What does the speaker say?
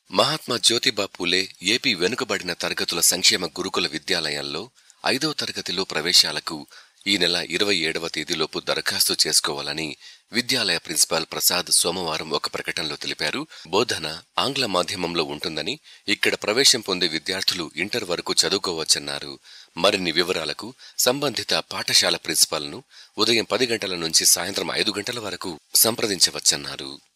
Mahatma Jyotiba Phule AP వెనుకబడిన తరగతుల సంక్షేమ గురుకుల విద్యాలయాల్లో 5వ తరగతిలో ప్రవేశాలకు ఈ నెల 27వ తేదీలోపు దరఖాస్తు చేసుకోవాలని విద్యాలయ ప్రిన్సిపాల్ ప్రసాద్ సోమవారం ఒక ప్రకటనలో తెలిపారు. బోధన ఆంగ్ల మాధ్యమంలో ఉంటుందని, ఇక్కడ ప్రవేశం పొందే విద్యార్థులు ఇంటర్ వరకు చదువుకోవచ్చన్నారు. మరిన్ని వివరాలకు సంబంధిత పాఠశాల ప్రిన్సిపాల్ను ఉదయం 10 గంటల నుంచి సాయంత్రం 5 గంటల వరకు సంప్రదించవచ్చన్నారు.